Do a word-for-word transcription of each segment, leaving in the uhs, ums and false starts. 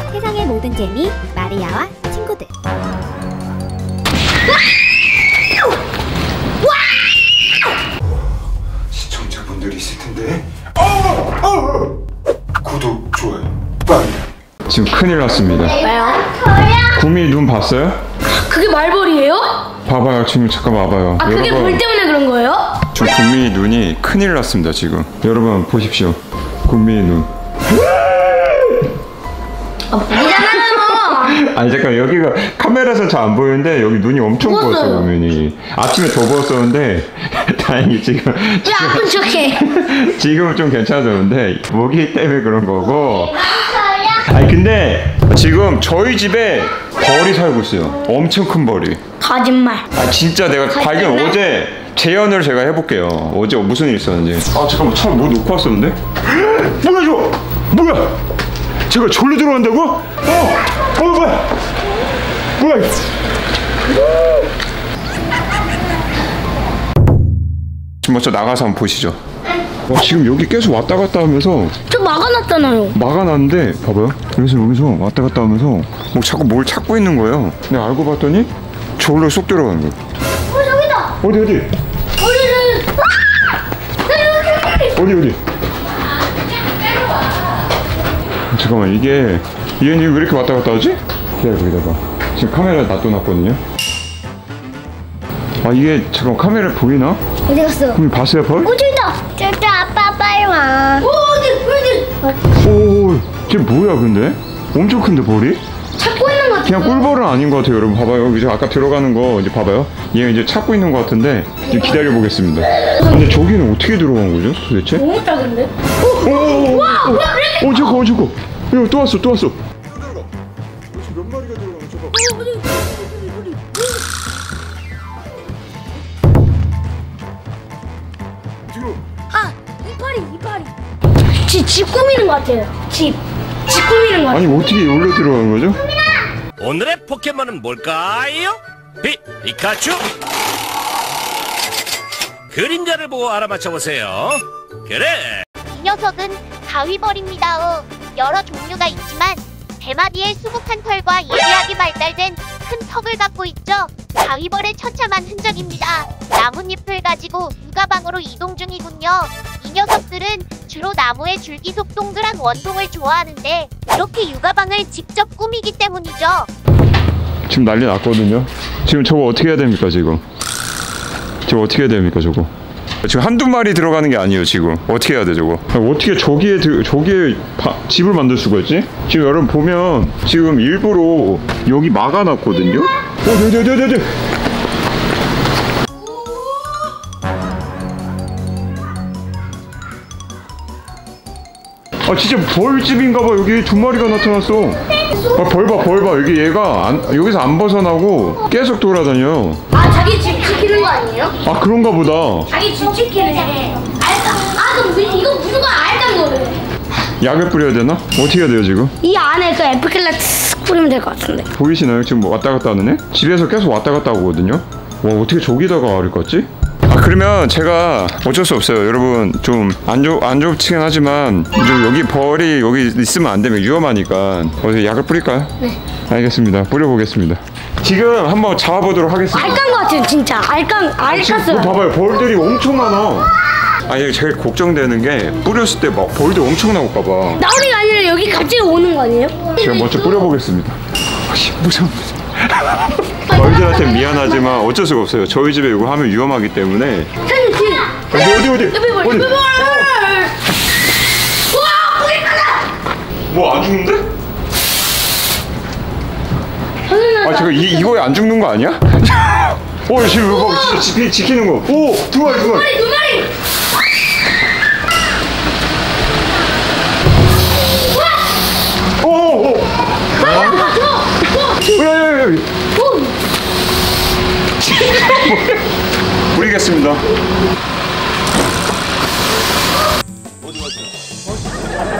세상의 모든 재미 마리아와 친구들. 시청자분들이 있을 텐데. 어! 어! 구독, 좋아요, 빨리. 지금 큰일 났습니다. 왜요? 구미 눈 봤어요? 그게 말벌이에요? 봐봐요, 지금 잠깐 와봐요. 아, 그게 여러분, 벌 때문에 그런 거예요? 지금 구미 눈이 큰일 났습니다. 지금 여러분 보십시오. 구미 눈. 아, 보이잖아요. 아니 잠깐, 여기가 카메라에서 잘 안 보이는데 여기 눈이 엄청 부었어요. 부었어요. 보면이 아침에 더 부었었는데 다행히 지금 왜 아픈 척해? 지금은 좀 괜찮아졌는데 모기 때문에 그런 거고. 아니 근데 지금 저희 집에 벌이 살고 있어요. 엄청 큰 벌이. 거짓말. 아 진짜 내가 발견 어제 재현을 제가 해볼게요. 어제 무슨 일 있었는지. 아 잠깐만, 차 뭐 놓고 왔었는데? 뭐야 저거? 뭐야? 제가 졸로 들어간다고? 어! 어 뭐야? 뭐야? 지금 먼저 나가서 한번 보시죠. 어, 지금 여기 계속 왔다 갔다 하면서 저 막아놨잖아요. 막아놨는데 봐봐요. 그래서 여기서 왔다 갔다 하면서 뭐 자꾸 뭘 찾고 있는 거예요. 내가 알고 봤더니 저기로 쏙 들어가는 거예요. 어, 저기다. 어디 어디? 어디 어디? 잠깐만, 이게 얘는 왜 이렇게 왔다 갔다 하지? 기다려, 거기다가 지금 카메라 놔둬놨거든요. 아 이게 잠깐 카메라 보이나? 어디 갔어? 그럼 봤어요 벌? 어, 저기다. 저기 아빠 빨리 와. 오, 어디, 어디? 오, 쟤 뭐야 근데? 엄청 큰데 벌이? 찾고 있는 것 같아. 그냥 꿀벌은 아닌 것 같아요. 여러분 봐봐요. 이제 아까 들어가는 거 이제 봐봐요. 얘가 이제 찾고 있는 것 같은데 이제 기다려 보겠습니다. 근데 저기는 어떻게 들어간 거죠 도대체? 너무 작은데? 오, 오, 오, 와, 오, 뭐야, 왜 이렇게? 오, 저거, 저거. 야, 또 왔어, 또 왔어. 몇 마리가 들어가는 저거? 아, 이파리, 이파리. 집, 집 꾸미는 것 같아요. 집, 집 꾸미는 것 같아요. 아니 어떻게 여기로 들어가는 거죠? 오늘의 포켓몬은 뭘까요? 피, 피카츄? 그림자를 보고 알아맞혀보세요. 그래! 이 녀석은 가위벌입니다. 여러 종류가 있지만 대마디의 수북한 털과 예리하게 발달된 큰 턱을 갖고 있죠. 가위벌의 처참한 흔적입니다. 나뭇잎을 가지고 유가방으로 이동 중이군요. 이 녀석들은 주로 나무의 줄기 속 동그란 원통을 좋아하는데 이렇게 유가방을 직접 꾸미기 때문이죠. 지금 난리 났거든요. 지금 저거 어떻게 해야 됩니까 지금? 저거 어떻게 해야 됩니까 저거? 지금 한두 마리 들어가는 게 아니에요 지금. 어떻게 해야 돼 저거? 어떻게 저기에 들, 저기에 바, 집을 만들 수가 있지? 지금 여러분 보면 지금 일부러 여기 막아놨거든요. 어, 네, 네, 네, 네, 네. 아 진짜 벌집인가봐. 여기 두 마리가 나타났어. 아, 벌 봐, 벌 봐. 여기 얘가 안, 여기서 안 벗어나고 계속 돌아다녀. 아, 자기 집 지키는 거 아니에요? 아 그런가 보다. 자기 집 지키는 애. 알까? 아, 그럼 이거 무조건 알까 거를. 약을 뿌려야 되나? 어떻게 해야 돼요 지금? 이 안에 그 에프킬라 뿌리면 될 것 같은데. 보이시나요? 지금 뭐 왔다 갔다 하는 애? 집에서 계속 왔다 갔다 하거든요. 와 어떻게 저기다가 알을 깠지? 아 그러면 제가 어쩔 수 없어요. 여러분 좀 안 좋, 안 좋긴 하지만 좀 여기 벌이 여기 있으면 안 되면 위험하니까 어디 약을 뿌릴까요? 네. 알겠습니다. 뿌려보겠습니다. 지금 한번 잡아보도록 하겠습니다. 알깐 것 같아요, 진짜. 알깐, 알 지금 깠어요. 그거 봐봐요. 벌들이 엄청 많아. 아니 제일 걱정되는 게 뿌렸을 때 막 벌들 엄청 나올까 봐. 나오는 게 아니라 여기 갑자기 오는 거 아니에요? 제가 먼저 뿌려보겠습니다. 아씨 무서워. 벌들한테 미안하지만 어쩔 수가 없어요. 저희 집에 이거 하면 위험하기 때문에. 사장님, 뒤에. 어디 어디 어디? 옆에 벌, 어디? 옆에 벌. 우와, 거기 가자. 뭐 안 죽는데? 선생님, 아 제가 이 이거에 안 죽는 거 아니야? 오 지금 이거 진짜 지키, 지키는 거. 오 두 마리 두 마리. 두 마리. 오오 오. 야야야. 뿌리겠습니다. 어디 갔어?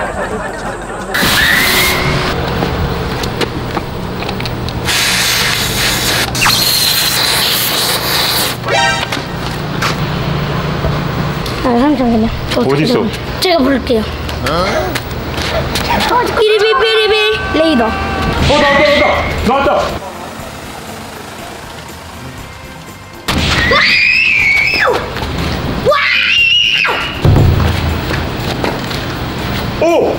아, 잠시만요. 어디 있어? 제가 부를게요. 삐리비 삐리비 레이 어 나왔다 나왔다 나왔다. 오!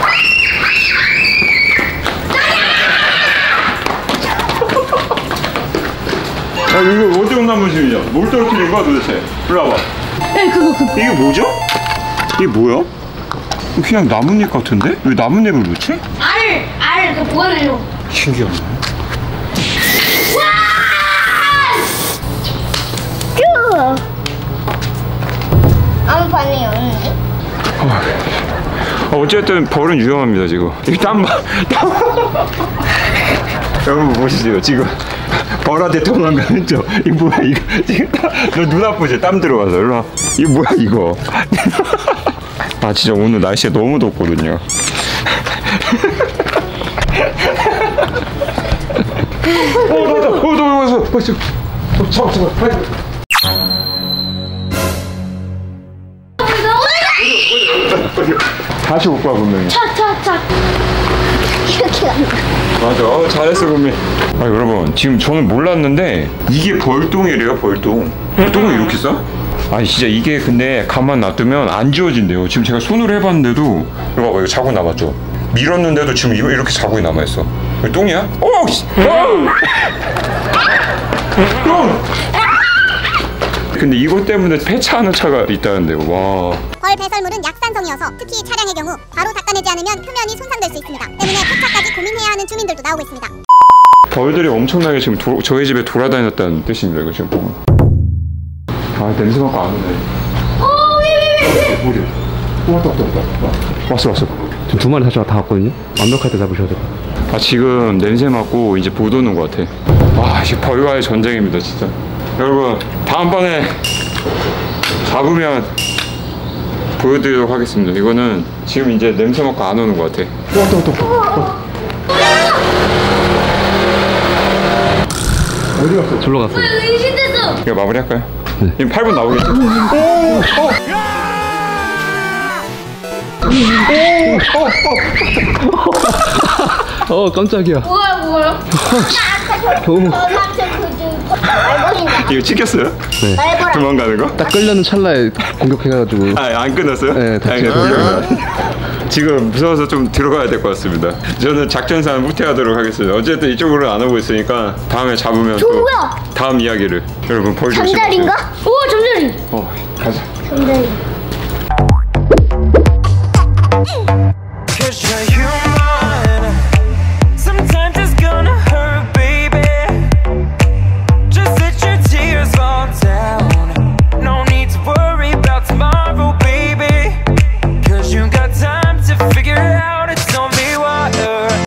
아 이거 어떤 나무집이냐? 뭘 떨어뜨린 거야 도대체? 일로 와봐. 네, 그거 그거. 이게 뭐죠? 이게 뭐야? 그냥 나뭇잎 같은데? 왜 나뭇잎을 넣지? 알, 알, 그 보관하려고. 신기하네. 쭈. 아무 반응이 없는데? 어, 어쨌든 벌은 위험합니다 지금. 이 땀, 땀. 여러분 보시죠 지금 벌한테 도망가는 저. 이 뭐야 이거 지금 너 눈 아프지? 땀 들어가서 일로 와. 이거 뭐야 이거? 아 진짜 오늘 날씨가 너무 덥거든요. 어 나왔다. 어 나왔어. 어 잡아 잡아 빨리. 다시 올 거야 분명히. 차, 차, 차. 이렇게 간다. 맞아. 어, 잘했어 구미. 아 여러분 지금 저는 몰랐는데 이게 벌똥이래요. 벌똥. 벌똥을 이렇게 싸? 아니 진짜 이게 근데 가만 놔두면 안 지워진대요. 지금 제가 손으로 해봤는데도 이거 봐봐 이거 자국 남았죠. 밀었는데도 지금 이거 이렇게 자국이 남아있어. 이거 똥이야? 어! 씨! 어! 똥! 근데 이것 때문에 폐차하는 차가 있다는데요. 와. 벌 배설물은 약산성이어서 특히 차량의 경우 바로 닦아내지 않으면 표면이 손상될 수 있습니다. 때문에 폐차까지 고민해야 하는 주민들도 나오고 있습니다. 벌들이 엄청나게 지금 도, 저희 집에 돌아다녔다는 뜻입니다. 이거 지금 보면. 아 냄새 맡고 안 오네. 어, 왜, 왜, 왜? 뭐래? 왔다 왔다 왔다. 왔어 왔어. 지금 두 마리 사실 다 왔거든요. 완벽할 때 잡으셔야 돼요. 아 지금 냄새 맡고 이제 못 오는 것 같아. 와 이제 벌과의 전쟁입니다 진짜. 여러분 다음번에 잡으면 보여드리도록 하겠습니다. 이거는 지금 이제 냄새 맡고 안 오는 것 같아. 왔다 왔다 왔다. 어디 갔어? 절로 갔어요. 의심됐어. 이거 마무리할까요? 네. 지금 팔 분 나오겠지? 오! 어! 어 깜짝이야. 뭐야, 뭐야? 너무 이거 찍혔어요? 네. 도망가는 거? 딱 끌려는 찰나에 공격해가지고. 아, 안 끝났어요? 네, 다 다행이다. 지금 무서워서 좀 들어가야 될 것 같습니다. 저는 작전상 후퇴하도록 하겠습니다. 어쨌든 이쪽으로 안 오고 있으니까 다음에 잡으면 또 뭐야? 다음 이야기를 여러분 벌 조심하세요. 잠자리인가? 오, 잠자리. 어, 가자. 잠자리.